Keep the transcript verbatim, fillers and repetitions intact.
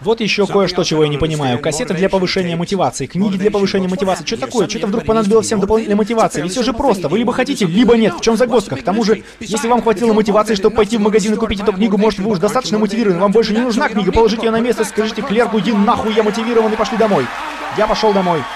Вот еще кое-что, чего я не понимаю. Кассеты для повышения мотивации, книги для повышения мотивации. Что такое? Что-то вдруг понадобилось всем дополнительной мотивации? Ведь все же просто. Вы либо хотите, либо нет. В чем загвоздка? К тому же, если вам хватило мотивации, чтобы пойти в магазин и купить эту книгу, может, вы уж достаточно мотивированы. Вам больше не нужна книга. Положите ее на место, скажите клерку: иди нахуй, я мотивирован, и пошли домой. Я пошел домой.